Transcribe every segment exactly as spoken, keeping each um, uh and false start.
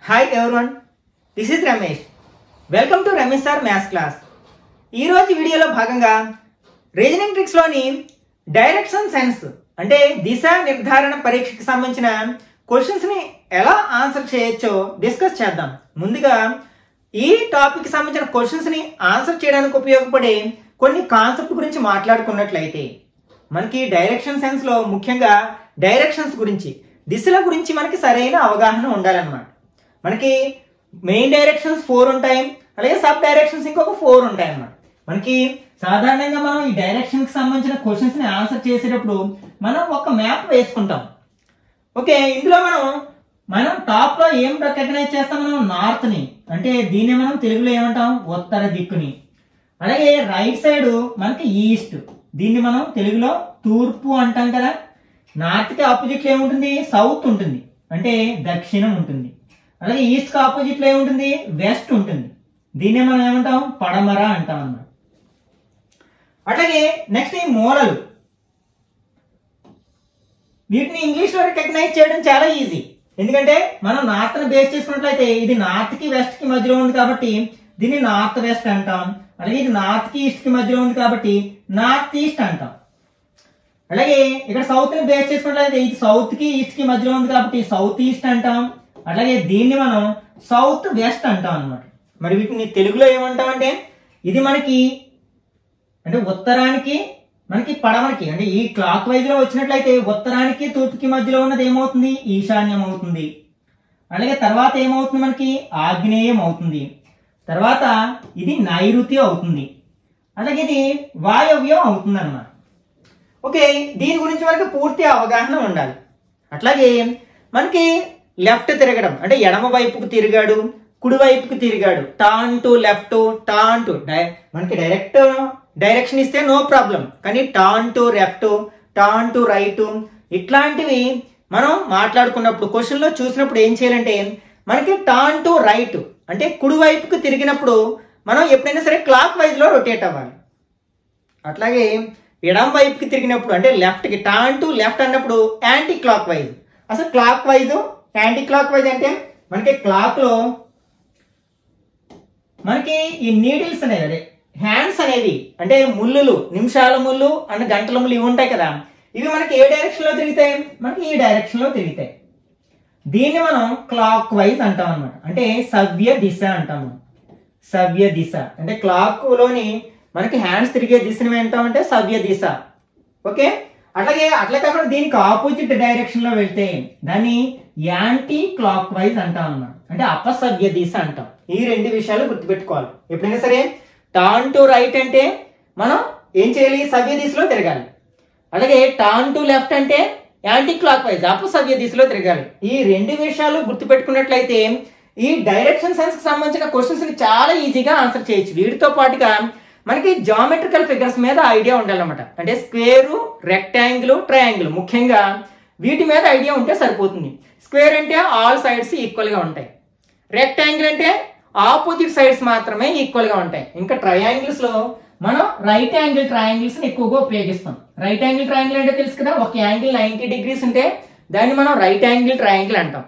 Hi everyone, this is Ramesh. Welcome to Ramesh Sir Maths class. ఈ రోజు వీడియోలో భాగంగా రీజనింగ్ ట్రిక్స్ లోని డైరెక్షన్ సెన్స్ అంటే దిశ నిర్ధారణ పరీక్షకి సంబంధించిన క్వశ్చన్స్ ని ఎలా ఆన్సర్ చేయొచ్చో డిస్కస్ చేద్దాం. ముందుగా ఈ టాపిక్ కి సంబంధించిన క్వశ్చన్స్ ని ఆన్సర్ చేయడానికి ఉపయోగపడే కొన్ని కాన్సెప్ట్ గురించి మాట్లాడుకున్నట్లయితే మనకి డైరెక్షన్ సెన్స్ లో ముఖ్యంగా డైరెక్షన్స్ గురించి దిశల గురించి మనకి సరైన అవగాహన ఉండాలన్నమాట. మనకి మెయిన్ డైరెక్షన్స్ ఫోర్ ఉంటాయి, అలాగే సబ్ డైరెక్షన్స్ ఇంకొక ఫోర్ ఉంటాయి అన్నమాట. మనకి సాధారణంగా మనం ఈ డైరెక్షన్ కి సంబంధించిన క్వశ్చన్స్ ని ఆన్సర్ చేసేటప్పుడు మనం ఒక మ్యాప్ వేసుకుంటాం. ఓకే, ఇందులో మనం మనం టాప్ లో ఏం రికగ్నైజ్ చేస్తాం? మనం నార్త్ ని, అంటే దీన్ని మనం తెలుగులో ఏమంటాం? ఉత్తర దిక్కుని. అలాగే రైట్ సైడ్ మనకి ఈస్ట్, దీన్ని మనం తెలుగులో తూర్పు అంటాం కదా. నార్త్ కి ఆపోజిట్ లో ఏముంటుంది? సౌత్ ఉంటుంది, అంటే దక్షిణం ఉంటుంది. అలాగే ఈస్ట్ కి ఆపోజిట్ లో ఏముంటుంది? వెస్ట్ ఉంటుంది, దీన్నే మనం ఏమంటాం? పడమర అంటాం అన్నమాట. అట్లాగే నెక్స్ట్ ఈ మూలలు, వీటిని ఇంగ్లీష్ లో రికగ్నైజ్ చేయడం చాలా ఈజీ. ఎందుకంటే మనం నార్త్ ని బేస్ చేసుకున్నట్లయితే ఇది నార్త్ కి వెస్ట్ కి మధ్యలో ఉంది కాబట్టి దీన్ని నార్త్ వెస్ట్ అంటాం. అలాగే ఇది నార్త్ కి ఈస్ట్ కి మధ్యలో ఉంది కాబట్టి నార్త్ ఈస్ట్ అంటాం. అలాగే ఇక్కడ సౌత్ ని బేస్ చేసుకున్నట్లయితే ఇది సౌత్ కి ఈస్ట్ కి మధ్యలో ఉంది కాబట్టి సౌత్ ఈస్ట్ అంటాం. అలాగే దీన్ని మనం సౌత్ వెస్ట్ అంటాం అన్నమాట. మరి వీటిని తెలుగులో ఏమంటాం అంటే ఇది మనకి అంటే ఉత్తరానికి మనకి పడమరకి, అంటే ఈ క్లాక్ వైజ్ లో వచ్చినట్లయితే ఉత్తరానికి తూర్పుకి మధ్యలో ఉన్నది ఏమవుతుంది? ఈశాన్యం అవుతుంది. అలాగే తర్వాత ఏమవుతుంది? మనకి ఆగ్నేయం అవుతుంది. తర్వాత ఇది నైరుతి అవుతుంది. అలాగే ఇది వాయవ్యం అవుతుంది అన్నమాట. ఓకే, దీని గురించి మనకి పూర్తి అవగాహన ఉండాలి. అట్లాగే మనకి లెఫ్ట్ తిరగడం, అంటే ఎడమ వైపుకు తిరిగాడు, కుడి వైపుకు తిరిగాడు, turn to left, turn to మనకి డైరెక్ట్ డైరెక్షన్ ఇస్తే నో ప్రాబ్లం, కానీ turn to left, turn to right, ఇట్లాంటివి మనం మాట్లాడుకున్నప్పుడు క్వశ్చన్ లో చూసినప్పుడు ఏం చేయాలంటే మనకి టర్న్ టు రైట్ అంటే కుడి వైపుకు తిరిగినప్పుడు మనం ఎప్పుడైనా సరే క్లాక్ వైజ్ లో రొటేట్ అవ్వాలి. అట్లాగే ఎడం వైపుకి తిరిగినప్పుడు అంటే లెఫ్ట్ కి టర్న్ టు లెఫ్ట్ అన్నప్పుడు యాంటీ క్లాక్ వైజ్. అసలు clockwise anticlockwise అంటే మనకి క్లాక్ లో మనకి ఈ నీడిల్స్ అనేది అదే హ్యాండ్స్ అనేవి అంటే ముళ్ళులు, నిమిషాల ముళ్ళు అండ్ గంటల ముళ్ళు ఇవి ఉంటాయి కదా, ఇవి మనకి ఏ డైరెక్షన్ లో తిరుగుతాయి? మనకి ఈ డైరెక్షన్ లో తిరుగుతాయి. దీన్ని మనం క్లాక్ వైజ్ అంటాం అనమాట, అంటే సవ్య దిశ అంటాము. సవ్య దిశ అంటే క్లాక్ లోని మనకి హ్యాండ్స్ తిరిగే దిశని ఏంటామంటే సవ్య దిశ. ఓకే, అట్లాగే అట్లా కాకుండా దీనికి ఆపోజిట్ డైరెక్షన్ లో వెళ్తే దాన్ని యాంటీ క్లాక్ వైజ్ అంటాం అన్నమాట, అంటే అపసవ్య దిశ అంటాం. ఈ రెండు విషయాలు గుర్తుపెట్టుకోవాలి. ఎప్పుడైనా సరే టర్న్ టు రైట్ అంటే మనం ఏం చేయాలి? సవ్య దిశలో తిరగాలి. అలాగే టర్న్ టు లెఫ్ట్ అంటే యాంటీ క్లాక్ వైజ్ అపసవ్య దిశలో తిరగాలి. ఈ రెండు విషయాలు గుర్తుపెట్టుకున్నట్లయితే ఈ డైరెక్షన్ సెన్స్ కి సంబంధించిన క్వశ్చన్స్ ని చాలా ఈజీగా ఆన్సర్ చేయొచ్చు. వీటితో పాటుగా మనకి జామెట్రికల్ ఫిగర్స్ మీద ఐడియా ఉండాలన్నమాట, అంటే స్క్వేర్, రెక్టాంగిల్, ట్రయాంగిల్, ముఖ్యంగా వీటి మీద ఐడియా ఉంటే సరిపోతుంది. స్క్వేర్ అంటే ఆల్ సైడ్స్ ఈక్వల్ గా ఉంటాయి, రెక్టాంగిల్ అంటే ఆపోజిట్ సైడ్స్ మాత్రమే ఈక్వల్ గా ఉంటాయి. ఇంకా ట్రయాంగిల్స్ లో మనం రైట్ యాంగిల్ ట్రయాంగిల్స్ ఎక్కువగా ఉపయోగిస్తాం. రైట్ యాంగిల్ ట్రయాంగిల్ అంటే తెలుసు కదా, ఒక యాంగిల్ నైన్టీ డిగ్రీస్ ఉంటే దాన్ని మనం రైట్ యాంగిల్ ట్రయాంగిల్ అంటాం.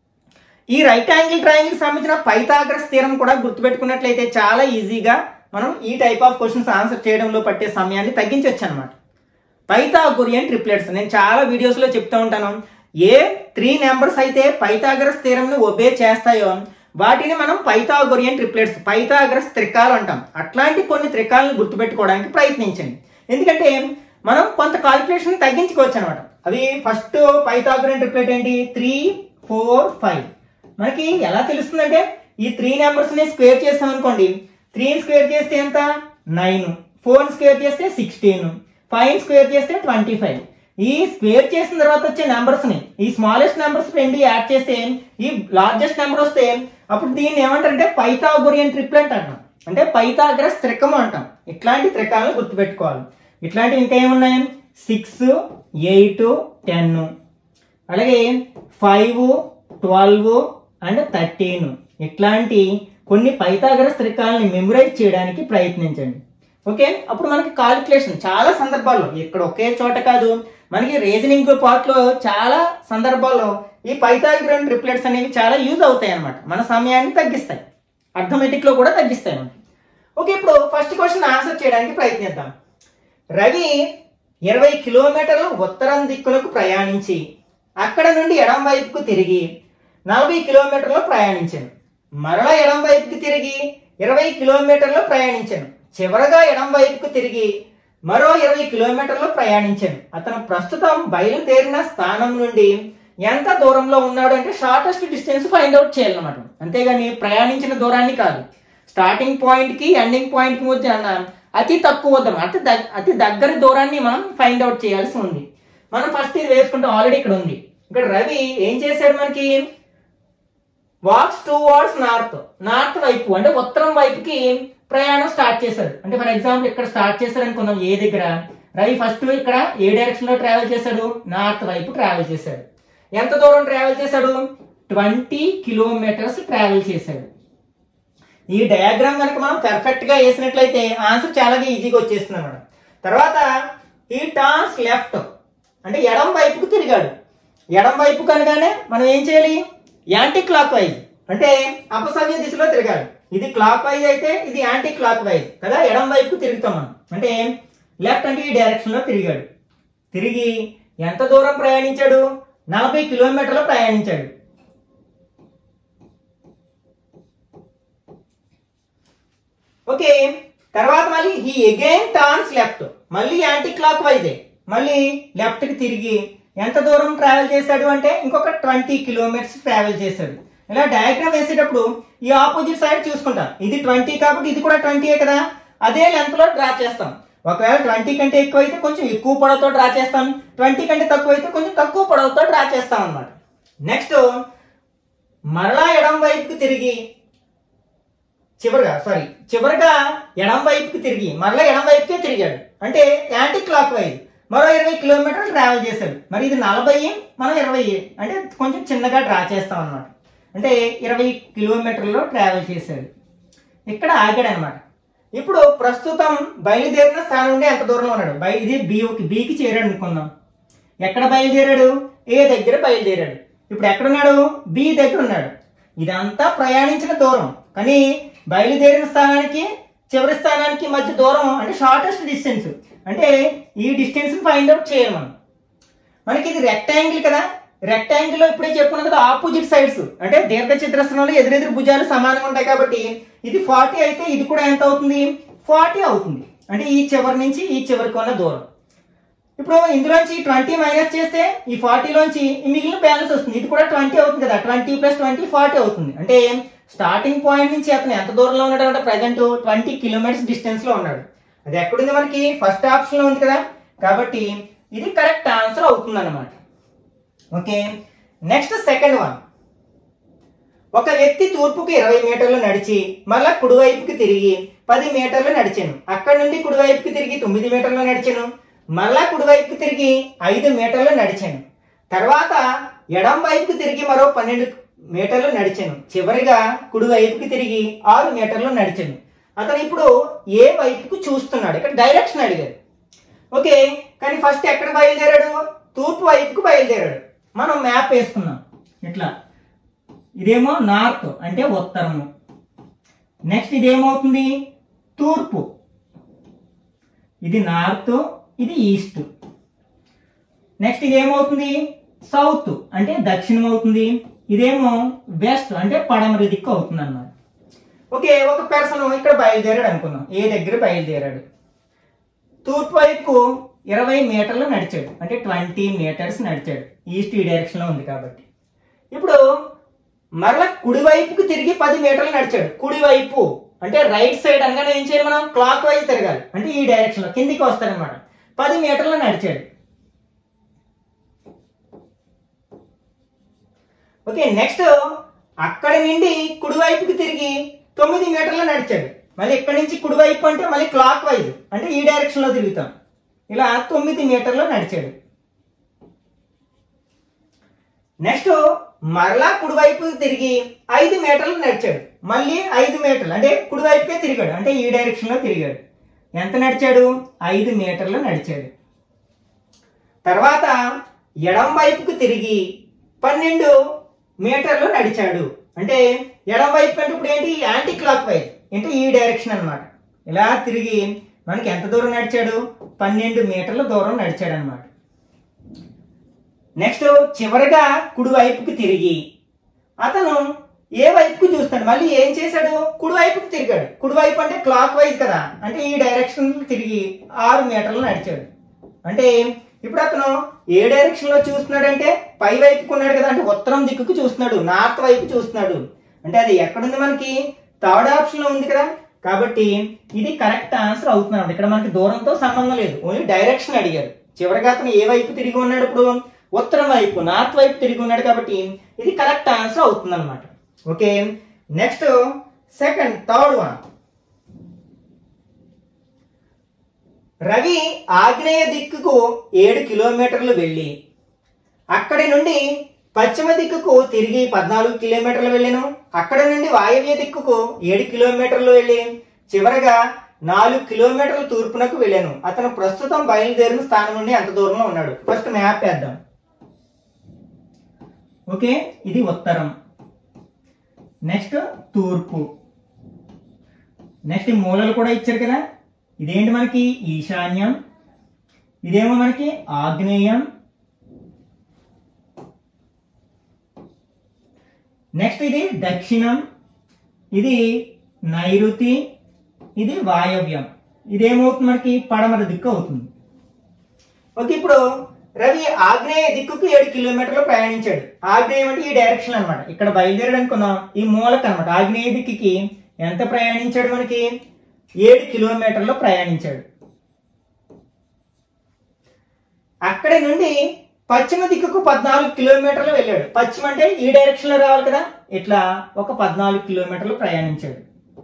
ఈ రైట్ యాంగిల్ ట్రయాంగిల్ సంబంధించిన పైథాగరస్ థీరం కూడా గుర్తుపెట్టుకున్నట్లయితే చాలా ఈజీగా మనం ఈ టైప్ ఆఫ్ క్వశ్చన్స్ ఆన్సర్ చేయడంలో పట్టే సమయాన్ని తగ్గించవచ్చు అనమాట. పైథాగోరియన్ ట్రిప్లెట్స్ నేను చాలా వీడియోస్ లో చెప్తూ ఉంటాను. ఏ త్రీ నెంబర్స్ అయితే పైథాగరస్ థీరం ని ఒబే చేస్తాయో వాటిని మనం పైథాగోరియన్ ట్రిప్లెట్స్, పైథాగరస్ త్రికాలు అంటాం. అట్లాంటి కొన్ని త్రికాలను గుర్తుపెట్టుకోవడానికి ప్రయత్నించండి, ఎందుకంటే మనం కొంత కాలిక్యులేషన్ తగ్గించుకోవచ్చు అనమాట. అవి ఫస్ట్ పైథాగోరియన్ ట్రిప్లెట్ ఏంటి? Three four five. మనకి ఎలా తెలుస్తుందంటే ఈ త్రీ నెంబర్స్ ని స్క్వేర్ చేస్తాం అనుకోండి, త్రీ స్క్వేర్ చేస్తే ఎంత? నైన్, ఫోర్ స్క్వేర్ చేస్తే సిక్స్టీన్, ఫైవ్ స్క్వేర్ చేస్తే ట్వంటీ ఫైవ్. ఈ స్క్వేర్ చేసిన తర్వాత వచ్చే నెంబర్స్ ని ఈ స్మాలెస్ట్ నెంబర్స్ రెండు యాడ్ చేస్తే ఈ లార్జెస్ట్ నెంబర్ వస్తే అప్పుడు దీన్ని ఏమంటారంటే పైథాగోరియన్ ట్రిప్లెట్ అంటాం, అంటే పైథాగరస్ త్రికము అంటాం. ఇట్లాంటి త్రికాలను గుర్తుపెట్టుకోవాలి. ఇట్లాంటివి ఇంకా ఏమున్నాయి? సిక్స్, ఎయిట్, టెన్, అలాగే ఫైవ్, ట్వెల్వ్ అండ్ థర్టీన్. ఇట్లాంటి కొన్ని పైథాగరస్ త్రికాలని మెమరైజ్ చేయడానికి ప్రయత్నించండి. ఓకే, అప్పుడు మనకి కాలిక్యులేషన్ చాలా సందర్భాల్లో, ఇక్కడ ఒకే చోట కాదు, మనకి రీజనింగ్ పార్ట్ లో చాలా సందర్భాల్లో ఈ పైథాగరన్ ట్రిప్లెట్స్ అనేవి చాలా యూజ్ అవుతాయి అనమాట. మన సమయాన్ని తగ్గిస్తాయి, అర్థమెటిక్ లో కూడా తగ్గిస్తాయి మనకి. ఓకే, ఇప్పుడు ఫస్ట్ క్వశ్చన్ ఆన్సర్ చేయడానికి ప్రయత్నిద్దాం. రవి ఇరవై కిలోమీటర్లు ఉత్తరం దిక్కులకు ప్రయాణించి అక్కడ నుండి ఎడం వైపుకు తిరిగి నలభై కిలోమీటర్లు ప్రయాణించాను. మరలా ఎడం వైపుకు తిరిగి ఇరవై కిలోమీటర్లు ప్రయాణించాను. చివరగా ఎడం వైపుకు తిరిగి మరో ఇరవై కిలోమీటర్లు ప్రయాణించాను. అతను ప్రస్తుతం బయలుదేరిన స్థానం నుండి ఎంత దూరంలో ఉన్నాడు అంటే షార్టెస్ట్ డిస్టెన్స్ ఫైండ్ అవుట్ చేయాలన్నమాట. అంతేగాని ప్రయాణించిన దూరాన్ని కాదు, స్టార్టింగ్ పాయింట్ కి ఎండింగ్ పాయింట్ కి మధ్య అతి తక్కువ దూరం, అతి అతి దగ్గర దూరాన్ని మనం ఫైండ్ అవుట్ చేయాల్సి ఉంది. మనం ఫస్ట్ ఇది వేసుకుంటాం, ఆల్రెడీ ఇక్కడ ఉంది. ఇక్కడ రవి ఏం చేశాడు, మనకి walks towards north, north వైపు అంటే ఉత్తరం వైపుకి ప్రయాణం స్టార్ట్ చేశాడు. అంటే ఫర్ ఎగ్జాంపుల్ ఇక్కడ స్టార్ట్ చేశాడు అనుకుందాం, ఏ దగ్గర రవి ఫస్ట్ ఇక్కడ ఏ డైరెక్షన్ లో ట్రావెల్ చేశాడు, నార్త్ వైపు ట్రావెల్ చేశాడు. ఎంత దూరం ట్రావెల్ చేశాడు, ట్వంటీ కిలోమీటర్స్ ట్రావెల్ చేశాడు. ఈ డయాగ్రామ్ కనుక మనం పర్ఫెక్ట్ గా వేసినట్లయితే ఆన్సర్ చాలా ఈజీగా వచ్చేస్తుంది అన్నమాట. తర్వాత ఈ టర్న్స్ లెఫ్ట్ అంటే ఎడం వైపుకు తిరిగాడు. ఎడం వైపు కనుకనే మనం ఏం చేయాలి, యాంటీ క్లాక్ వైజ్ అంటే అపసవ్య దిశలో తిరగాలి. ఇది క్లాక్ వైజ్ అయితే ఇది యాంటీ క్లాక్ వైజ్ కదా, ఎడం వైపుకు తిరుగుతాం మనం. అంటే లెఫ్ట్ అంటే ఈ డైరెక్షన్ లో తిరిగాడు. తిరిగి ఎంత దూరం ప్రయాణించాడు, నలభై కిలోమీటర్లు ప్రయాణించాడు. ఓకే, తర్వాత మళ్ళీ హీ అగైన్ టర్న్స్ లెఫ్ట్, మళ్ళీ యాంటీ క్లాక్ వైజే, మళ్ళీ లెఫ్ట్ కి తిరిగి ఎంత దూరం ట్రావెల్ చేశాడు అంటే ఇంకొక ట్వంటీ కిలోమీటర్స్ ట్రావెల్ చేశాడు. ఇలా డయాగ్రామ్ వేసేటప్పుడు ఈ ఆపోజిట్ సైడ్ చూసుకుంటాం, ఇది ట్వంటీ కాబట్టి ఇది కూడా ట్వంటీ కదా, అదే లెంత్ లో డ్రా చేస్తాం. ఒకవేళ ట్వంటీ కంటే ఎక్కువ అయితే కొంచెం ఎక్కువ పొడవుతో డ్రా చేస్తాం, ట్వంటీ కంటే తక్కువ అయితే కొంచెం తక్కువ పొడవుతో డ్రా చేస్తాం అన్నమాట. నెక్స్ట్ మరలా ఎడం వైపుకి తిరిగి చివరిగా సారీ చివరిగా ఎడం వైపుకి తిరిగి మరలా ఎడం వైపుకే తిరిగాడు. అంటే యాంటీ క్లాక్ వైజ్ మరో ఇరవై కిలోమీటర్లు ట్రావెల్ చేశాడు. మరి ఇది నలభై, మనం ఇరవై అంటే కొంచెం చిన్నగా డ్రా చేస్తాం అనమాట. అంటే ఇరవై కిలోమీటర్లు ట్రావెల్ చేశాడు. ఇక్కడ ఆగాడు అనమాట. ఇప్పుడు ప్రస్తుతం బయలుదేరిన స్థానం నుండి ఎంత దూరంలో ఉన్నాడు, బై ఇది బి బికి చేరాడు అనుకుందాం. ఎక్కడ బయలుదేరాడు, ఏ దగ్గర బయలుదేరాడు. ఇప్పుడు ఎక్కడున్నాడు, బి దగ్గర ఉన్నాడు. ఇదంతా ప్రయాణించిన దూరం, కానీ బయలుదేరిన స్థానానికి చివరి స్థానానికి మధ్య దూరం అంటే షార్టెస్ట్ డిస్టెన్స్. అంటే ఈ డిస్టెన్స్ ఫైండ్ అవుట్ చేయాలి మనం. మనకి ఇది రెక్టాంగిల్ కదా, రెక్టాంగిల్ లో ఇప్పుడే చెప్పుకున్నాం కదా ఆపోజిట్ సైడ్స్ అంటే దీర్ఘ చతురస్రంలో ఎదురెదురు భుజాలు సమానంగా ఉంటాయి కాబట్టి ఇది ఫార్టీ అయితే ఇది కూడా ఎంత అవుతుంది, ఫార్టీ అవుతుంది. అంటే ఈ చివరి నుంచి ఈ చివరికి ఉన్న దూరం. ఇప్పుడు ఇందులోంచి ట్వంటీ మైనస్ చేస్తే ఈ ఫార్టీలోంచి మిగిలిన బ్యాలెన్స్ వస్తుంది, ఇది కూడా ట్వంటీ అవుతుంది కదా, ట్వంటీ ప్లస్ ట్వంటీ ఫార్టీ అవుతుంది. అంటే స్టార్టింగ్ పాయింట్ నుంచి అతను ఎంత దూరంలో ఉన్నాడు అంటే ప్రజెంట్ ట్వంటీ కిలోమీటర్స్ డిస్టెన్స్ లో ఉన్నాడు. అది ఎక్కడుంది, మనకి ఫస్ట్ ఆప్షన్ లో ఉంది కదా, కాబట్టి ఇది కరెక్ట్ ఆన్సర్ అవుతుంది అన్నమాట. Okay, next second one. ఒక వ్యక్తి తూర్పుకు ఇరవై మీటర్లు నడిచి మళ్ళా కుడివైపుకి తిరిగి పది మీటర్లు నడిచాను. అక్కడ నుండి కుడివైపుకి తిరిగి తొమ్మిది మీటర్లు నడిచాను. మళ్ళా కుడివైపుకి తిరిగి ఐదు మీటర్లు నడిచాను. తర్వాత ఎడం వైపుకి తిరిగి మరో పన్నెండు మీటర్లు నడిచాను. చివరిగా కుడివైపుకి తిరిగి ఆరు మీటర్లు నడిచాను. అతను ఇప్పుడు ఏ వైపుకు చూస్తున్నాడు, ఇక్కడ డైరెక్షన్ అడిగారు. ఓకే, కానీ ఫస్ట్ ఎక్కడ బయలుదేరాడు, తూర్పు వైపుకు బయలుదేరాడు. మనం మ్యాప్ వేసుకున్నాం ఇట్లా, ఇదేమో నార్త్ అంటే ఉత్తరము, నెక్స్ట్ ఇదేమవుతుంది తూర్పు, ఇది నార్త్, ఇది ఈస్ట్, నెక్స్ట్ ఇదేమవుతుంది సౌత్ అంటే దక్షిణం అవుతుంది, ఇదేమో వెస్ట్ అంటే పడమర దిక్కు అవుతుంది అన్నమాట. ఓకే, ఒక పర్సన్ ఇక్కడ బయలుదేరాడు అనుకుందాం, ఏ దగ్గర బయలుదేరాడు, తూర్పు వైపు ఇరవై మీటర్లు నడిచాడు అంటే ట్వంటీ మీటర్స్ నడిచాడు, ఈస్ట్ ఈ డైరెక్షన్ లో ఉంది కాబట్టి. ఇప్పుడు మరలా కుడివైపుకు తిరిగి పది మీటర్లు నడిచాడు. కుడివైపు అంటే రైట్ సైడ్ అనగానే ఏం చేయాలి మనం, క్లాక్ వైజ్ తిరగాలి, అంటే ఈ డైరెక్షన్ లో కిందికి వస్తారనమాట. పది మీటర్లు నడిచాడు. ఓకే, నెక్స్ట్ అక్కడి నుండి కుడివైపుకి తిరిగి తొమ్మిది మీటర్లు నడిచాడు. మళ్ళీ ఇక్కడి నుంచి కుడివైపు అంటే మళ్ళీ క్లాక్ వైజ్ అంటే ఈ డైరెక్షన్ లో తిరుగుతాం, ఇలా తొమ్మిది మీటర్లు నడిచాడు. నెక్స్ట్ మరలా కుడివైపు తిరిగి ఐదు మీటర్లు నడిచాడు. మళ్ళీ ఐదు మీటర్లు అంటే కుడివైపుకే తిరిగాడు, అంటే ఈ డైరెక్షన్ లో తిరిగాడు. ఎంత నడిచాడు? ఐదు మీటర్లు నడిచాడు. తర్వాత ఎడం వైపుకు తిరిగి పన్నెండు మీటర్లు నడిచాడు. అంటే ఎడం వైపు అంటే ఇప్పుడు ఏంటి? యాంటీ క్లాక్ వైజ్, అంటే ఈ డైరెక్షన్ అన్నమాట. ఇలా తిరిగి మనకి ఎంత దూరం నడిచాడు? పన్నెండు మీటర్ల దూరం నడిచాడు అనమాట. నెక్స్ట్ చివరిగా కుడి వైపుకి తిరిగి అతను ఏ వైపుకు చూస్తాడు? మళ్ళీ ఏం చేశాడు? కుడి వైపుకి తిరిగాడు. కుడి వైపు అంటే క్లాక్ వైజ్ కదా, అంటే ఈ డైరెక్షన్ తిరిగి ఆరు మీటర్లు నడిచాడు. అంటే ఇప్పుడు అతను ఏ డైరెక్షన్ లో చూస్తున్నాడంటే పై వైపుకు ఉన్నాడు కదా, అంటే ఉత్తరం దిక్కుకు చూస్తున్నాడు, నార్త్ వైపు చూస్తున్నాడు. అంటే అది ఎక్కడుంది? మనకి థర్డ్ ఆప్షన్ లో ఉంది కదా, కాబట్టి ఇది కరెక్ట్ ఆన్సర్ అవుతున్నాడు. ఇక్కడ మనకి దూరంతో సంబంధం లేదు, ఓన్లీ డైరెక్షన్ అడిగారు. చివరిగా అతను ఏ వైపు తిరిగి ఉన్నాడు? ఇప్పుడు ఉత్తరం వైపు, నార్త్ వైపు తిరిగి ఉన్నాడు, కాబట్టి ఇది కరెక్ట్ ఆన్సర్ అవుతుంది అనమాట. Okay, next second third one. Ravi ఆగ్నేయ దిక్కుకు ఏడు కిలోమీటర్లు వెళ్ళి అక్కడి నుండి పశ్చిమ దిక్కుకు తిరిగి పద్నాలుగు కిలోమీటర్లు వెళ్ళాను. అక్కడ నుండి వాయవ్య దిక్కుకు ఏడు కిలోమీటర్లు వెళ్ళి చివరగా నాలుగు కిలోమీటర్ల తూర్పునకు వెళ్ళాను. అతను ప్రస్తుతం బయలుదేరిన స్థానం నుండి ఎంత దూరంలో ఉన్నాడు? ఫస్ట్ మ్యాప్ వేద్దాం. ఓకే, ఇది ఉత్తరం, నెక్స్ట్ తూర్పు, నెక్స్ట్ మూలలు కూడా ఇచ్చారు కదా. ఇదేంటి మనకి? ఈశాన్యం, ఇదేమో మనకి ఆగ్నేయం, నెక్స్ట్ ఇది దక్షిణం, ఇది నైరుతి, ఇది వాయవ్యం, ఇదేమవుతుంది? మనకి పడమర దిక్కు అవుతుంది. ఓకే, ఇప్పుడు రవి ఆగ్నేయ దిక్కుకు ఏడు కిలోమీటర్లు ప్రయాణించాడు. ఆగ్నేయం అంటే ఈ డైరెక్షన్ అనమాట. ఇక్కడ బయలుదేరాడు అనుకున్నాం, ఈ మూలకు అనమాట. ఆగ్నేయ దిక్కుకి ఎంత ప్రయాణించాడు? మనకి ఏడు కిలోమీటర్లు ప్రయాణించాడు. అక్కడి నుండి పశ్చిమ దిక్కుకు పద్నాలుగు కిలోమీటర్లు వెళ్ళాడు. పశ్చిమ అంటే ఈ డైరెక్షన్ లో రావాలి కదా, ఇట్లా ఒక పద్నాలుగు కిలోమీటర్లు ప్రయాణించాడు.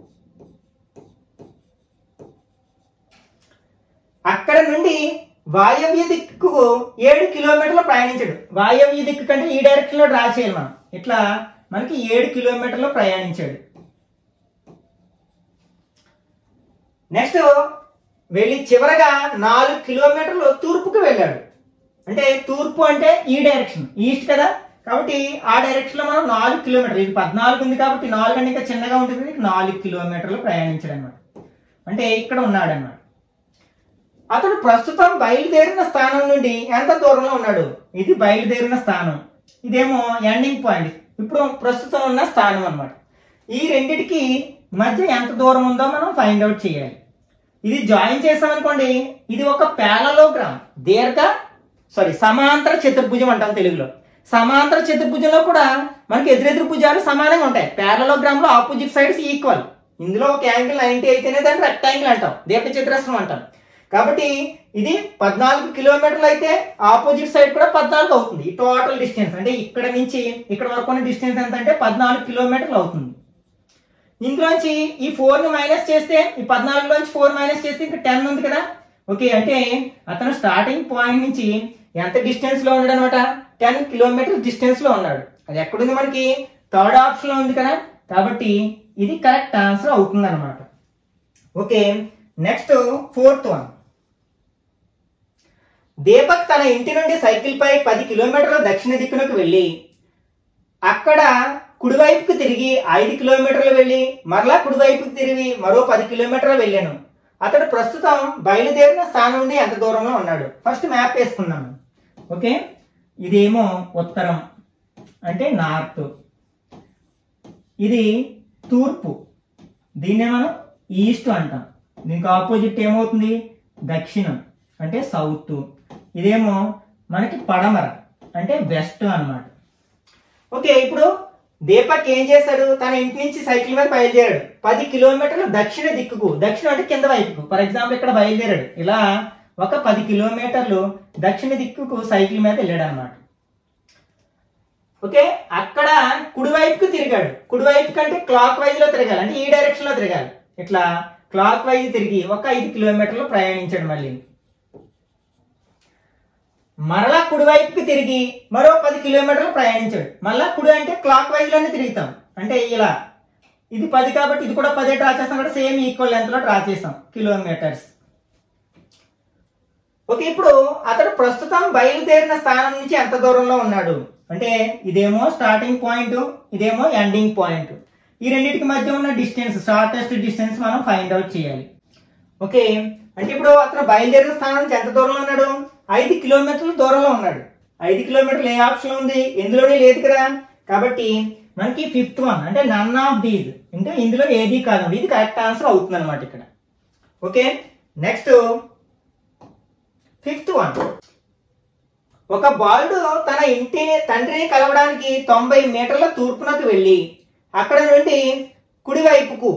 అక్కడ నుండి వాయవ్య దిక్కుకు ఏడు కిలోమీటర్లు ప్రయాణించాడు. వాయవ్య దిక్కు కంటే ఈ డైరెక్షన్ లో డ్రా చేయాలి మనం. ఇట్లా మనకి ఏడు కిలోమీటర్లు ప్రయాణించాడు. నెక్స్ట్ వెళ్ళి చివరగా నాలుగు కిలోమీటర్లు తూర్పుకు వెళ్ళాడు. అంటే తూర్పు అంటే ఈ డైరెక్షన్, ఈస్ట్ కదా, కాబట్టి ఆ డైరెక్షన్ లో మనం నాలుగు కిలోమీటర్లు, ఇది పద్నాలుగు ఉంది కాబట్టి నాలుగు అంటే ఇంకా చిన్నగా ఉంటుంది, నాలుగు కిలోమీటర్లు ప్రయాణించాడు అనమాట. అంటే ఇక్కడ ఉన్నాడు అనమాట. అతడు ప్రస్తుతం బయలుదేరిన స్థానం నుండి ఎంత దూరంలో ఉన్నాడు? ఇది బయలుదేరిన స్థానం, ఇదేమో ఎండింగ్ పాయింట్, ఇప్పుడు ప్రస్తుతం ఉన్న స్థానం అనమాట. ఈ రెండిటికి మధ్య ఎంత దూరం ఉందో మనం ఫైండ్ అవుట్ చేయాలి. ఇది జాయిన్ చేసామనుకోండి, ఇది ఒక ప్యారలోగ్రామ్, దీర్ఘ సారీ సమాంతర చతుర్భుజం అంటాం తెలుగులో. సమాంతర చతుర్భుజంలో కూడా మనకి ఎదురెదురు భుజాలు సమానంగా ఉంటాయి. ప్యారలోగ్రామ్ లో ఆపోజిట్ సైడ్స్ ఈక్వల్. ఇందులో ఒక యాంగిల్ నైన్టీ అయితేనే దాన్ని రెక్టాంగిల్ అంటాం, దీర్ఘ చతురస్రం అంటాం. కాబట్టి ఇది పద్నాలుగు కిలోమీటర్లు అయితే ఆపోజిట్ సైడ్ కూడా పద్నాలుగు అవుతుంది. టోటల్ డిస్టెన్స్ అంటే ఇక్కడ నుంచి ఇక్కడ వరకు ఉన్న డిస్టెన్స్ ఎంత అంటే పద్నాలుగు కిలోమీటర్లు అవుతుంది. ఇందులోంచి ఈ ఫోర్ ని మైనస్ చేస్తే, ఈ పద్నాలుగులోంచి ఫోర్ మైనస్ చేస్తే ఇంకా టెన్ ఉంది కదా. ఓకే, అంటే అతను స్టార్టింగ్ పాయింట్ నుంచి ఎంత డిస్టెన్స్ లో ఉన్నాడు అనమాట? టెన్ కిలోమీటర్ డిస్టెన్స్ లో ఉన్నాడు. అది ఎక్కడుంది? మనకి థర్డ్ ఆప్షన్ లో ఉంది కదా, కాబట్టి ఇది కరెక్ట్ ఆన్సర్ అవుతుంది అనమాట. Okay, next fourth one. Deepak తన ఇంటి నుండి సైకిల్ పై పది కిలోమీటర్ల దక్షిణ దిక్కునకు వెళ్ళి అక్కడ కుడివైపుకు తిరిగి ఐదు కిలోమీటర్లు వెళ్ళి మరలా కుడివైపుకు తిరిగి మరో పది కిలోమీటర్లు వెళ్ళాను. అతడు ప్రస్తుతం బయలుదేరిన స్థానం నుండి ఎంత దూరంలో ఉన్నాడు? ఫస్ట్ మ్యాప్ వేసుకున్నాము. ఓకే, ఇదేమో ఉత్తరం అంటే నార్త్, ఇది తూర్పు, దీన్నే మనం ఈస్ట్ అంటాం. దీనికి ఆపోజిట్ ఏమవుతుంది? దక్షిణం అంటే సౌత్, ఇదేమో మనకి పడమర అంటే వెస్ట్ అన్నమాట. ఓకే, ఇప్పుడు దీపక్ ఏం చేశాడు? తన ఇంటి నుంచి సైకిల్ మీద బయలుదేరాడు. పది కిలోమీటర్లు దక్షిణ దిక్కుకు, దక్షిణం అంటే కింద వైపుకు. ఫర్ ఎగ్జాంపుల్ ఇక్కడ బయలుదేరాడు, ఇలా ఒక పది కిలోమీటర్లు దక్షిణ దిక్కుకు సైకిల్ మీద వెళ్ళాడు అనమాట. ఓకే, అక్కడ కుడివైపుకు తిరిగాడు. కుడివైపు కంటే క్లాక్ వైజ్ లో తిరగాలి, అంటే ఈ డైరెక్షన్ లో తిరగాలి. ఇట్లా క్లాక్ వైజ్ తిరిగి ఒక ఐదు కిలోమీటర్లు ప్రయాణించాడు. మళ్ళీ మరలా కుడివైపుకి తిరిగి మరో పది కిలోమీటర్లు ప్రయాణించాడు. మళ్ళా కుడి అంటే క్లాక్ వైజ్ లోనే తిరుగుతాం, అంటే ఇలా ఇది పది కాబట్టి ఇది కూడా పదే డ్రా చేస్తాం, కూడా సేమ్ ఈక్వల్ లెంత్ లో డ్రా చేస్తాం కిలోమీటర్స్. ఓకే, ఇప్పుడు అతడు ప్రస్తుతం బయలుదేరిన స్థానం నుంచి ఎంత దూరంలో ఉన్నాడు అంటే ఇదేమో స్టార్టింగ్ పాయింట్, ఇదేమో ఎండింగ్ పాయింట్. ఈ రెండింటికి మధ్య ఉన్న డిస్టెన్స్, షార్టెస్ట్ డిస్టెన్స్ మనం ఫైండ్ అవుట్ చేయాలి. ఓకే, అంటే ఇప్పుడు అతను బయలుదేరిన స్థానం నుంచి ఎంత దూరంలో ఉన్నాడు? ఐదు కిలోమీటర్ల దూరంలో ఉన్నాడు. ఐదు కిలోమీటర్లు ఏ ఆప్షన్ ఉంది? ఎందులోనే లేదు కదా. కాబట్టి మనకి ఫిఫ్త్ వన్ అంటే నన్ ఆఫ్ దీస్ అంటే ఇందులో ఏది కాదు, ఇది కరెక్ట్ ఆన్సర్ అవుతుంది అనమాట ఇక్కడ. Okay, next fifth one. ఒక బాలుడు తన ఇంటిని తండ్రిని కలవడానికి తొంభై మీటర్ల తూర్పునకు వెళ్ళి అక్కడ నుండి కుడివైపుకు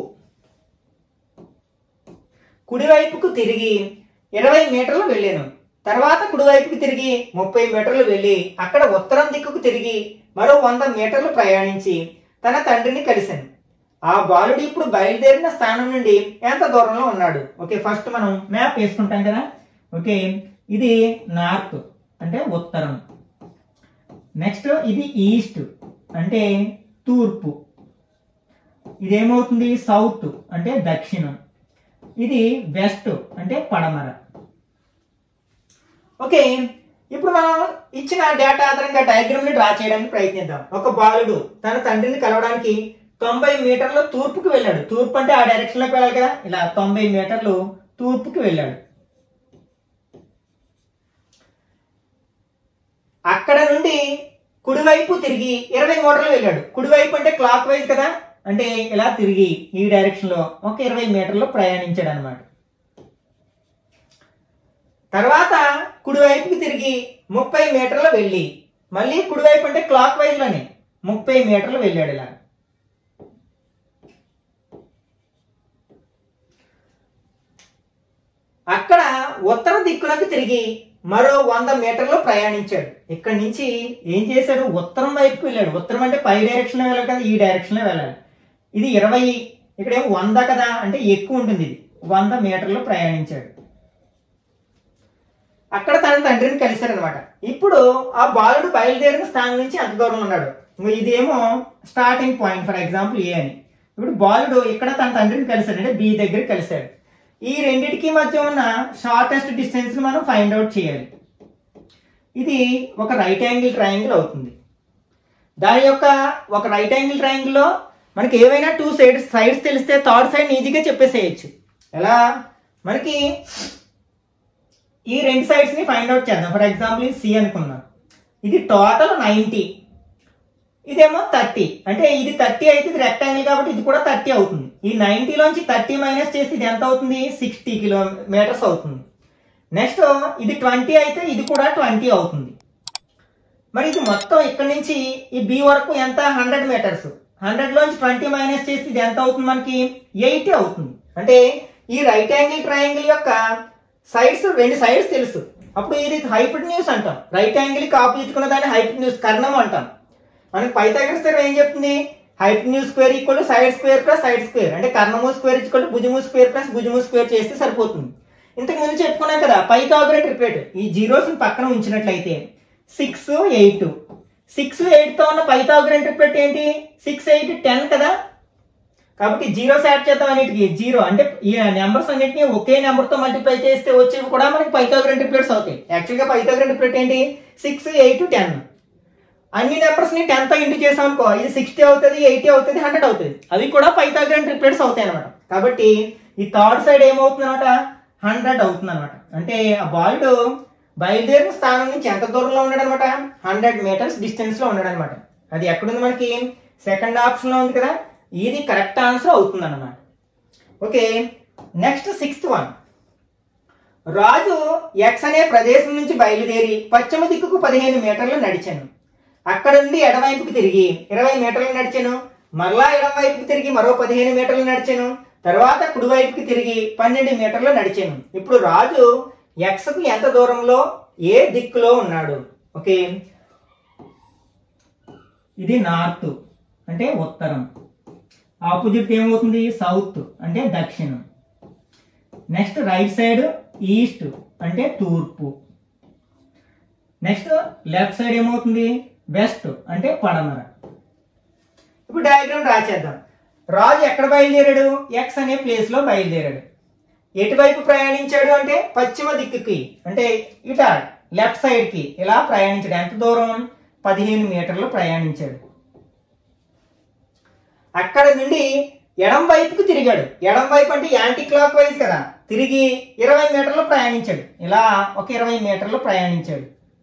కుడివైపుకు తిరిగి ఇరవై మీటర్లు వెళ్ళాను. తర్వాత కుడివైపుకు తిరిగి ముప్పై మీటర్లు వెళ్ళి అక్కడ ఉత్తరం దిక్కుకు తిరిగి మరో వంద మీటర్లు ప్రయాణించి తన తండ్రిని కలిశాను. ఆ బాలుడు ఇప్పుడు బయలుదేరిన స్థానం నుండి ఎంత దూరంలో ఉన్నాడు? ఓకే, ఫస్ట్ మనం మ్యాప్ వేసుకుంటాం కదా. ఓకే, ఇది నార్త్ అంటే ఉత్తరం. నెక్స్ట్ ఇది ఈస్ట్ అంటే తూర్పు. ఇదేమవుతుంది? సౌత్ అంటే దక్షిణం. ఇది వెస్ట్ అంటే పడమర. ఓకే, ఇప్పుడు మనం ఇచ్చిన డేటా ఆధారంగా డయాగ్రామ్ ని డ్రా చేయడానికి ప్రయత్నిద్దాం. ఒక బాలుడు తన తండ్రిని కలవడానికి తొంభై మీటర్ల తూర్పుకి వెళ్ళాడు. తూర్పు అంటే ఆ డైరెక్షన్ లోకి వెళ్ళాలి కదా. ఇలా తొంభై మీటర్లు తూర్పుకి వెళ్ళాడు. అక్కడ నుండి కుడివైపు తిరిగి ఇరవై మీటర్లు వెళ్ళాడు. కుడివైపు అంటే క్లాక్ వైజ్ కదా, అంటే ఇలా తిరిగి ఈ డైరెక్షన్ లో ఒక ఇరవై మీటర్లు ప్రయాణించాడు అనమాట. తర్వాత కుడివైపుకి తిరిగి ముప్పై మీటర్లు వెళ్ళి మళ్ళీ కుడివైపు అంటే క్లాక్ వైజ్ లోనే ముప్పై మీటర్లు వెళ్ళాడు. ఇలా అక్కడ ఉత్తర దిక్కులకు తిరిగి మరో వంద మీటర్లు ప్రయాణించాడు. ఇక్కడి నుంచి ఏం చేశాడు? ఉత్తరం వైపుకి వెళ్ళాడు. ఉత్తరం అంటే పై డైరెక్షన్ లో వెళ్ళాలి కదా, ఈ డైరెక్షన్ లో వెళ్ళాలి. ఇది ఇరవై, ఇక్కడేమో వంద కదా, అంటే ఎక్కువ ఉంటుంది. ఇది వంద మీటర్లు ప్రయాణించాడు. అక్కడ తన తండ్రిని కలిశారనమాట. ఇప్పుడు ఆ బాలుడు బయలుదేరిన స్థానం నుంచి ఎంత దూరంలో ఉన్నాడు? ఇదేమో starting point, for example A అని. ఇప్పుడు బాలుడు ఇక్కడ తన తండ్రిని కలిశాడు అంటే బి దగ్గర కలిశాడు. ఈ రెండింటికి మధ్య ఉన్న షార్టెస్ట్ డిస్టెన్స్ ని మనం ఫైండ్ అవుట్ చేయాలి. ఇది ఒక రైట్ యాంగిల్ ట్రయాంగిల్ అవుతుంది. దాని యొక్క ఒక రైట్ యాంగిల్ ట్రయాంగిల్ లో మనకి ఏవైనా టూ సైడ్స్ సైడ్స్ తెలిస్తే థర్డ్ సైడ్ ఈజీగా చెప్పేసేయచ్చు. ఎలా? మనకి ఈ రెండు సైడ్స్ ని ఫైండ్ అవుట్ చేద్దాం. ఫర్ ఎగ్జాంపుల్ ఇది సి అనుకున్నాం. ఇది టోటల్ నైన్టీ, ఇదేమో థర్టీ. అంటే ఇది థర్టీ అయితే ఇది రెక్టాంగిల్ కాబట్టి ఇది కూడా థర్టీ అవుతుంది. ఈ నైన్టీలోంచి థర్టీ మైనస్ చేస్తే ఇది ఎంత అవుతుంది? సిక్స్టీ కిలోమీటర్స్ అవుతుంది. నెక్స్ట్ ఇది ట్వంటీ అయితే ఇది కూడా ట్వంటీ అవుతుంది. మరి ఇది మొత్తం ఇక్కడ నుంచి ఈ బి వరకు ఎంత? Hundred metres. హండ్రెడ్ లోంచి ట్వంటీ మైనస్ చేస్తే ఇది ఎంత అవుతుంది? మనకి ఎయిటీ అవుతుంది. అంటే ఈ రైట్ యాంగిల్ ట్రయాంగిల్ యొక్క సైడ్స్, రెండు సైడ్స్ తెలుసు. అప్పుడు ఇది హైపోటెన్యూస్ అంటాం. రైట్ యాంగిల్ కి ఆపోజిట్ ఉన్న దాన్ని హైపోటెన్యూస్, కర్ణం అంటాం. మనకి పైథాగరస్ థియరం ఏం చెప్తుంది? Hypotenuse square equal to side square plus side square. అంటే కర్ణము స్క్వేర్ ఈక్వల్ టు భుజము స్క్వేర్ ప్లస్ భుజము స్క్వేర్ చేస్తే సరిపోతుంది. ఇంతకు ముందు చెప్పుకున్నాం కదా పైథాగరస్ ట్రిప్లెట్. ఈ జీరోస్ పక్కన ఉంచినట్లయితే సిక్స్ ఎయిట్ సిక్స్ ఎయిట్ తో ఉన్న పైథాగరస్ ట్రిప్లెట్ ఏంటి? సిక్స్ ఎయిట్ టెన్ కదా. కాబట్టి జీరోస్ యాడ్ చేద్దాం అన్నిటికి. జీరో అంటే ఈ నెంబర్స్ అన్నిటిని ఒకే నెంబర్ తో మల్టిప్లై చేస్తే వచ్చేవి కూడా మనకి పైథాగరస్ ట్రిప్లెట్స్ అవుతాయి. యాక్చువల్ గా పైథాగరస్ ట్రిప్లెట్ ఏంటి? Six eight ten. అన్ని నెంబర్స్ ని టెన్ తో ఇంటూ చేసాం అనుకో, ఇది సిక్స్టీ అవుతుంది, ఎయిటీ అవుతుంది, హండ్రెడ్ అవుతుంది. అవి కూడా పైథాగరస్ ట్రిప్లెట్స్ అవుతాయి అనమాట. కాబట్టి ఈ థర్డ్ సైడ్ ఏమవుతుంది అనమాట? హండ్రెడ్ అవుతుంది అనమాట. అంటే ఆ బాలుడు బయలుదేరిన స్థానం నుంచి ఎంత దూరంలో ఉన్నాడు అనమాట? హండ్రెడ్ మీటర్స్ డిస్టెన్స్ లో ఉన్నాడు అనమాట. అది ఎక్కడుంది మనకి? సెకండ్ ఆప్షన్ లో ఉంది కదా. ఇది కరెక్ట్ ఆన్సర్ అవుతుంది అన్నమాట. Okay, next sixth one. Raju X అనే ప్రదేశం నుంచి బయలుదేరి పశ్చిమ దిక్కుకు పదిహేను మీటర్లు నడిచాను. అక్కడ నుండి ఎడమవైపుకి తిరిగి ఇరవై మీటర్లు నడిచాను. మరలా ఎడమవైపుకి తిరిగి మరో పదిహేను మీటర్లు నడిచాను. తర్వాత కుడివైపుకి తిరిగి పన్నెండు మీటర్లు నడిచాను. ఇప్పుడు రాజు ఎక్స్ కు ఎంత దూరంలో ఏ దిక్కులో ఉన్నాడు? ఓకే, ఇది నార్త్ అంటే ఉత్తరం. ఆపోజిట్ ఏమవుతుంది? సౌత్ అంటే దక్షిణం. నెక్స్ట్ రైట్ సైడ్ ఈస్ట్ అంటే తూర్పు. నెక్స్ట్ లెఫ్ట్ సైడ్ ఏమవుతుంది? వెస్ట్ అంటే పడమర. ఇప్పుడు డయాగ్రామ్ డ్రా చేద్దాం. రాజు ఎక్కడ బయలుదేరాడు? ఎక్స్ అనే ప్లేస్ లో బయలుదేరాడు. ఎటువైపు ప్రయాణించాడు అంటే పశ్చిమ దిక్కుకి, అంటే ఇట లెఫ్ట్ సైడ్ కి ఇలా ప్రయాణించాడు. ఎంత దూరం? పదిహేను మీటర్లు ప్రయాణించాడు. అక్కడ నుండి ఎడం వైపుకు తిరిగాడు. ఎడం వైపు అంటే యాంటీ క్లాక్ వైజ్ కదా, తిరిగి ఇరవై మీటర్లు ప్రయాణించాడు. ఇలా ఒక ఇరవై మీటర్లు ప్రయాణించాడు.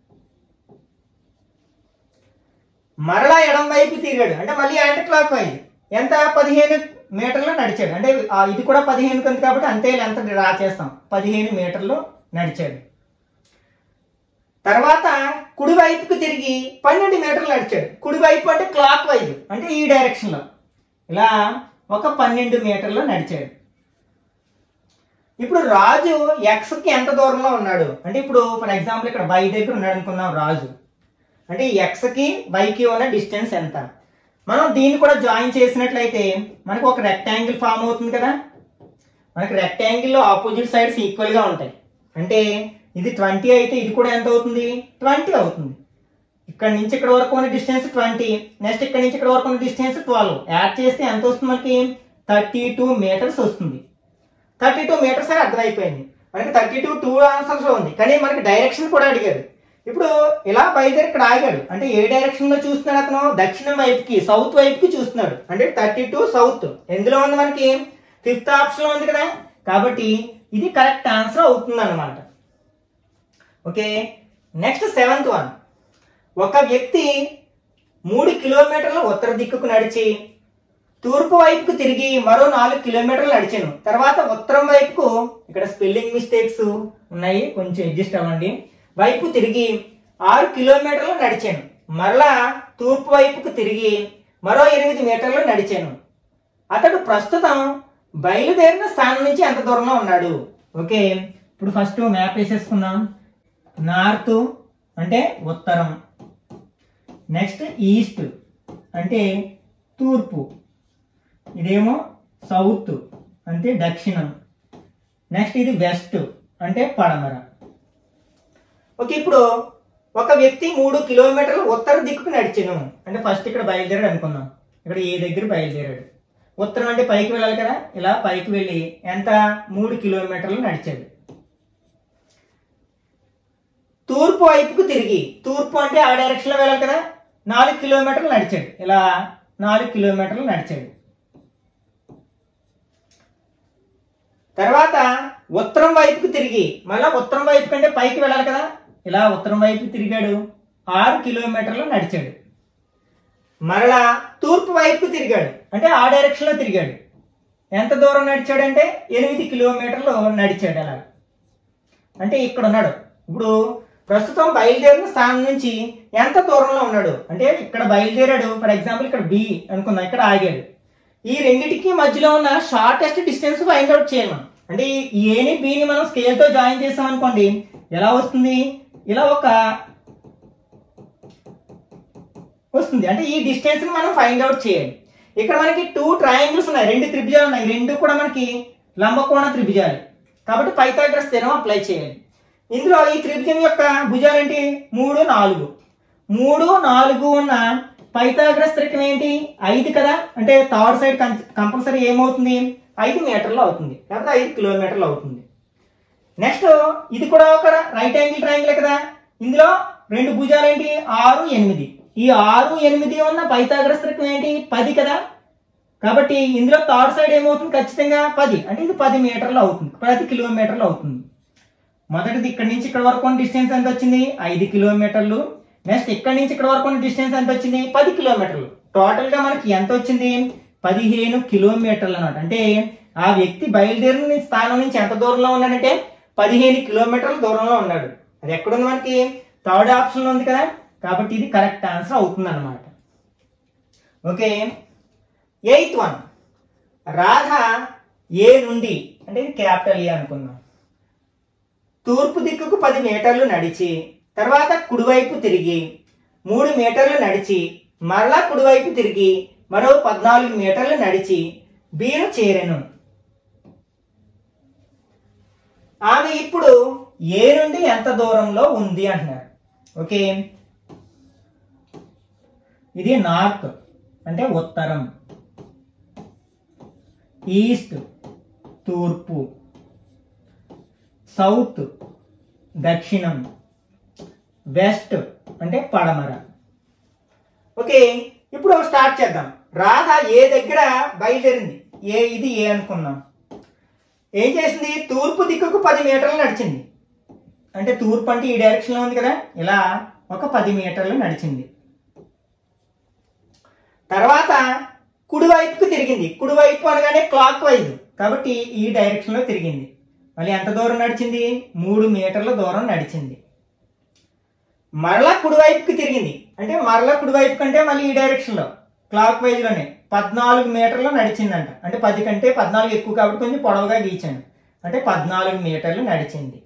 మరలా ఎడం వైపు తిరిగాడు అంటే మళ్ళీ యాంటీ క్లాక్ వైజ్. ఎంత? పదిహేను మీటర్లు నడిచాడు. అంటే ఇది కూడా పదిహేను కంది కాబట్టి అంతే లెంత్ డ్రా చేస్తాం. పదిహేను మీటర్లు నడిచాడు. తర్వాత కుడివైపుకు తిరిగి పన్నెండు మీటర్లు నడిచాడు. కుడివైపు అంటే క్లాక్ వైజ్, అంటే ఈ డైరెక్షన్ లో ఇలా ఒక పన్నెండు మీటర్లు నడిచాడు. ఇప్పుడు రాజు ఎక్స్ కి ఎంత దూరంలో ఉన్నాడు అంటే, ఇప్పుడు ఫర్ ఎగ్జాంపుల్ ఇక్కడ వై దగ్గర ఉన్నాడు అనుకుందాం రాజు. అంటే ఎక్స్ కి వైకి ఉన్న డిస్టెన్స్ ఎంత? మనం దీన్ని కూడా జాయిన్ చేసినట్లయితే మనకు ఒక రెక్టాంగిల్ ఫామ్ అవుతుంది కదా. మనకి రెక్టాంగిల్ లో ఆపోజిట్ సైడ్స్ ఈక్వల్ గా ఉంటాయి. అంటే ఇది ట్వంటీ అయితే ఇది కూడా ఎంత అవుతుంది? ట్వంటీ అవుతుంది. ఇక్కడ నుంచి ఇక్కడ వరకు ఉన్న డిస్టెన్స్ ట్వంటీ, నెక్స్ట్ ఇక్కడ నుంచి ఇక్కడ వరకు ఉన్న డిస్టెన్స్ ట్వెల్వ్. యాడ్ చేస్తే ఎంత వస్తుంది మనకి? థర్టీ టూ మీటర్స్ వస్తుంది. థర్టీ టూ మీటర్స్ అని అర్థమైపోయింది. మనకి థర్టీ టూ టూ ఆన్సర్స్ ఉంది, కానీ మనకి డైరెక్షన్ కూడా అడిగారు. ఇప్పుడు ఇలా బయలుదేరి ఇక్కడ ఆగాడు అంటే ఏ డైరెక్షన్ లో చూస్తున్నాడు అతను? దక్షిణం వైపుకి, సౌత్ వైపుకి చూస్తున్నాడు. అంటే థర్టీ టూ సౌత్ ఎందులో ఉంది? మనకి ఫిఫ్త్ ఆప్షన్ లో ఉంది కదా. కాబట్టి ఇది కరెక్ట్ ఆన్సర్ అవుతుంది అన్నమాట. Okay, next seventh one. ఒక వ్యక్తి మూడు కిలోమీటర్ల ఉత్తర దిక్కుకు నడిచి తూర్పు వైపుకు తిరిగి మరో నాలుగు కిలోమీటర్లు నడిచాను. తర్వాత ఉత్తరం వైపుకు, ఇక్కడ స్పెల్లింగ్ మిస్టేక్స్ ఉన్నాయి, కొంచెం అడ్జస్ట్ అవ్వండి, వైపు తిరిగి ఆరు కిలోమీటర్లు నడిచాను. మరలా తూర్పు వైపుకు తిరిగి మరో ఎనిమిది మీటర్లు నడిచాను. అతడు ప్రస్తుతం బయలుదేరిన స్థానం నుంచి ఎంత దూరంలో ఉన్నాడు? ఓకే, ఇప్పుడు ఫస్ట్ మ్యాప్ వేసేసుకున్నాం. నార్త్ అంటే ఉత్తరం, నెక్స్ట్ ఈస్ట్ అంటే తూర్పు, ఇదేమో సౌత్ అంటే దక్షిణం, నెక్స్ట్ ఇది వెస్ట్ అంటే పడమర. ఓకే, ఇప్పుడు ఒక వ్యక్తి మూడు కిలోమీటర్లు ఉత్తర దిక్కుకు నడిచాను అంటే ఫస్ట్ ఇక్కడ బయలుదేరాడు అనుకుందాం. ఇక్కడ ఏ దగ్గర బయలుదేరాడు? ఉత్తరం అంటే పైకి వెళ్ళాలి కదా, ఇలా పైకి వెళ్ళి ఎంత? మూడు కిలోమీటర్లు నడిచాడు. తూర్పు వైపుకు తిరిగి, తూర్పు అంటే ఆ డైరెక్షన్ లో వెళ్ళాలి కదా, నాలుగు కిలోమీటర్లు నడిచాడు. ఇలా నాలుగు కిలోమీటర్లు నడిచాడు. తర్వాత ఉత్తరం వైపుకు తిరిగి, మళ్ళా ఉత్తరం వైపు కంటే పైకి వెళ్ళాలి కదా, ఇలా ఉత్తరం వైపు తిరిగాడు, ఆరు కిలోమీటర్లు నడిచాడు. మరలా తూర్పు వైపుకు తిరిగాడు అంటే ఆ డైరెక్షన్ లో తిరిగాడు. ఎంత దూరం నడిచాడంటే ఎనిమిది కిలోమీటర్లు నడిచాడు. అలా అంటే ఇక్కడ ఉన్నాడు. ఇప్పుడు ప్రస్తుతం బయలుదేరిన స్థానం నుంచి ఎంత దూరంలో ఉన్నాడు అంటే, ఇక్కడ బయలుదేరాడు, ఫర్ ఎగ్జాంపుల్ ఇక్కడ బి అనుకుందాం, ఇక్కడ ఆగాడు. ఈ రెండింటికి మధ్యలో ఉన్న షార్టెస్ట్ డిస్టెన్స్ ఫైండ్ అవుట్ చేయాలి మనం. అంటే ఈ ఏని బిని మనం స్కేల్ తో జాయిన్ చేస్తాం అనుకోండి, ఎలా వస్తుంది? ఇలా ఒక వస్తుంది. అంటే ఈ డిస్టెన్స్ ని మనం ఫైండ్ అవుట్ చేయాలి. ఇక్కడ మనకి టూ ట్రయాంగిల్స్ ఉన్నాయి, రెండు త్రిభుజాలు ఉన్నాయి, రెండు కూడా మనకి లంబకోణ త్రిభుజాలు. కాబట్టి పైథాగరస్ థీరం అప్లై చేయాలి. ఇందులో ఈ త్రిభుజం యొక్క భుజాలు ఏంటి? మూడు నాలుగు. మూడు నాలుగు ఉన్న పైథాగరస్ త్రికం ఏంటి? ఐదు కదా. అంటే థర్డ్ సైడ్ కంపల్సరీ ఏమవుతుంది? ఐదు మీటర్లు అవుతుంది, లేకపోతే ఐదు కిలోమీటర్లు అవుతుంది. నెక్స్ట్ ఇది కూడా ఒక రైట్ యాంగిల్ ట్రయాంగిల్ కదా. ఇందులో రెండు భుజాలు ఏంటి? ఆరు ఎనిమిది. ఈ ఆరు ఎనిమిది ఉన్న పైథాగరస్ త్రికం ఏంటి? పది కదా. కాబట్టి ఇందులో థర్డ్ సైడ్ ఏమవుతుంది? ఖచ్చితంగా పది. అంటే ఇది పది మీటర్లు అవుతుంది, పది కిలోమీటర్లు అవుతుంది. మొదటిది ఇక్కడ నుంచి ఇక్కడ వరకు ఉన్న డిస్టెన్స్ ఎంత వచ్చింది? ఐదు కిలోమీటర్లు. నెక్స్ట్ ఇక్కడ నుంచి ఇక్కడ వరకు ఉన్న డిస్టెన్స్ ఎంత వచ్చింది? పది కిలోమీటర్లు. టోటల్ గా మనకి ఎంత వచ్చింది? పదిహేను కిలోమీటర్లు అన్నమాట. అంటే ఆ వ్యక్తి బయలుదేరిన స్థానం నుంచి ఎంత దూరంలో ఉన్నాడంటే పదిహేను కిలోమీటర్ల దూరంలో ఉన్నాడు. అది ఎక్కడుంది? మనకి థర్డ్ ఆప్షన్ లో ఉంది కదా. కాబట్టి ఇది కరెక్ట్ ఆన్సర్ అవుతుంది అన్నమాట. Okay, eighth one. Radha A నుండి, అంటే ఇది క్యాపిటల్ ఏ అనుకుందాం, తూర్పు దిక్కుకు పది మీటర్లు నడిచి తర్వాత కుడివైపు తిరిగి మూడు మీటర్లు నడిచి మరలా కుడివైపు తిరిగి మరో పద్నాలుగు మీటర్లు నడిచి బీను చేరెను. ఆమె ఇప్పుడు ఏ నుండి ఎంత దూరంలో ఉంది అంటున్నారు. ఓకే, ఇది నార్త్ అంటే ఉత్తరం, ఈస్ట్ తూర్పు, సౌత్ దక్షిణం, వెస్ట్ అంటే పడమర. ఓకే, ఇప్పుడు స్టార్ట్ చేద్దాం. రాధ ఏ దగ్గర బయలుదేరింది, ఏ ఇది ఏ అనుకున్నాం. ఏం చేసింది, తూర్పు దిక్కుకు పది మీటర్లు నడిచింది. అంటే తూర్పు అంటే ఈ డైరెక్షన్ లో ఉంది కదా, ఇలా ఒక పది మీటర్లు నడిచింది. తర్వాత కుడివైపుకు తిరిగింది. కుడివైపు అనగానే క్లాక్ వైజ్ కాబట్టి ఈ డైరెక్షన్ లో తిరిగింది. మళ్ళీ ఎంత దూరం నడిచింది, మూడు మీటర్ల దూరం నడిచింది. మరలా కుడివైపుకి తిరిగింది. అంటే మరలా కుడివైపు కంటే మళ్ళీ ఈ డైరెక్షన్ లో క్లాక్ వైజ్ లోనే పద్నాలుగు మీటర్లు నడిచిందంట. అంటే పది కంటే పద్నాలుగు ఎక్కువ కాబట్టి కొంచెం పొడవుగా గీచాను. అంటే పద్నాలుగు మీటర్లు నడిచింది.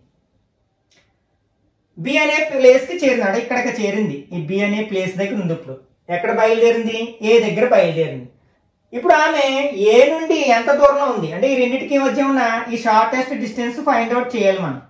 బి అనే ప్లేస్ కి చేరింది. ఇక్కడికి చేరింది. ఈ బి అనే ప్లేస్ దగ్గర ఉంది. ఇప్పుడు ఎక్కడ బయలుదేరింది, ఏ దగ్గర బయలుదేరింది. ఇప్పుడు ఆమె ఏ నుండి ఎంత దూరంలో ఉంది అంటే ఈ రెండింటికి మధ్య ఉన్న ఈ షార్టెస్ట్ డిస్టెన్స్ ఫైండ్ అవుట్ చేయాలి మనం.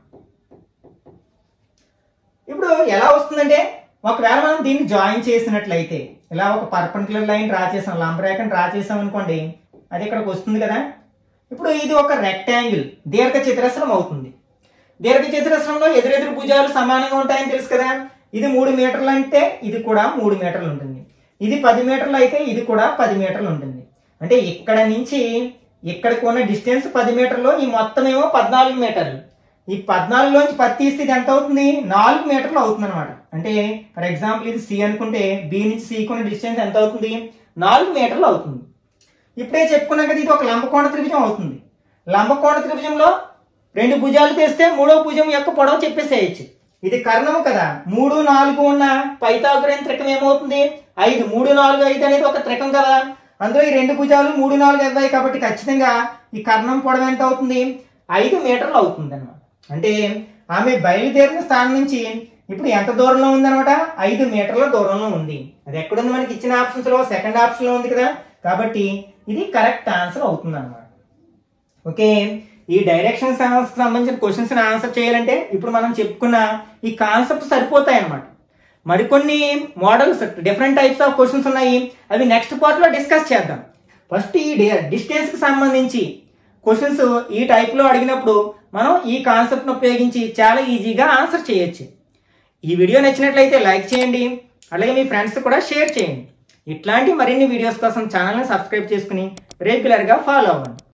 ఇప్పుడు ఎలా వస్తుందంటే, ఒకవేళ మనం దీన్ని జాయిన్ చేసినట్లయితే ఇలా ఒక పర్పెండిక్యులర్ లైన్ డ్రా చేసాం, లంబరేఖను డ్రా చేసాం అనుకోండి, అది ఇక్కడికి వస్తుంది కదా. ఇప్పుడు ఇది ఒక రెక్టాంగిల్ దీర్ఘ చతురస్రం అవుతుంది. దీర్ఘ చతురస్రంలో ఎదురెదురు భుజాలు సమానంగా ఉంటాయని తెలుసు కదా. ఇది మూడు మీటర్లు అంటే ఇది కూడా మూడు మీటర్లు ఉంటుంది. ఇది పది మీటర్లు అయితే ఇది కూడా పది మీటర్లు ఉంటుంది. అంటే ఇక్కడ నుంచి ఇక్కడికి ఉన్న డిస్టెన్స్ పది మీటర్లు, ఈ మొత్తం ఏమో పద్నాలుగు మీటర్లు. ఈ పద్నాలుగులోంచి పది తీస్తే ఇది ఎంత అవుతుంది, నాలుగు మీటర్లు అవుతుంది అనమాట. అంటే ఫర్ ఎగ్జాంపుల్ ఇది సి అనుకుంటే బి నుంచి సికి ఉన్న డిస్టెన్స్ ఎంత అవుతుంది, నాలుగు మీటర్లు అవుతుంది. ఇప్పుడే చెప్పుకున్నాం కదా, ఇది ఒక లంబకోణ త్రిభుజం అవుతుంది. లంబకోణ త్రిభుజంలో రెండు భుజాలు తీస్తే మూడో భుజం యొక్క పొడవు చెప్పేసేయచ్చు. ఇది కర్ణము కదా, మూడు నాలుగు ఉన్న పైథాగోరియన్ త్రికం ఏమవుతుంది, ఐదు. మూడు నాలుగు ఐదు అనేది ఒక త్రికం కదా, అందులో ఈ రెండు భుజాలు మూడు నాలుగు ఇరవై కాబట్టి ఖచ్చితంగా ఈ కర్ణం పొడవు ఎంత అవుతుంది, ఐదు మీటర్లు అవుతుంది అనమాట. అంటే ఆమె బయలుదేరిన స్థానం నుంచి ఇప్పుడు ఎంత దూరంలో ఉంది అనమాట, ఐదు మీటర్ల దూరంలో ఉంది. అది ఎక్కడుంది మనకి ఇచ్చిన ఆప్షన్స్ లో సెకండ్ ఆప్షన్ లో ఉంది కదా, కాబట్టి ఇది కరెక్ట్ ఆన్సర్ అవుతుంది అనమాట. ఓకే, ఈ డైరెక్షన్ సంబంధించిన క్వశ్చన్స్ ఆన్సర్ చేయాలంటే ఇప్పుడు మనం చెప్పుకున్న ఈ కాన్సెప్ట్ సరిపోతాయి అనమాట. మరికొన్ని models different types of questions ఉన్నాయి, అవి నెక్స్ట్ పార్ట్ లో డిస్కస్ చేద్దాం. ఫస్ట్ ఈ డిస్టెన్స్ కి సంబంధించి క్వశ్చన్స్ ఈ టైప్ లో అడిగినప్పుడు మనం ఈ కాన్సెప్ట్ ను ఉపయోగించి చాలా ఈజీగా ఆన్సర్ చేయొచ్చు. ఈ వీడియో నచ్చినట్లయితే లైక్ చేయండి, అలాగే మీ ఫ్రెండ్స్ కూడా షేర్ చేయండి. ఇట్లాంటి మరిన్ని వీడియోస్ కోసం ఛానల్ని సబ్స్క్రైబ్ చేసుకుని రెగ్యులర్ గా ఫాలో అవ్వండి.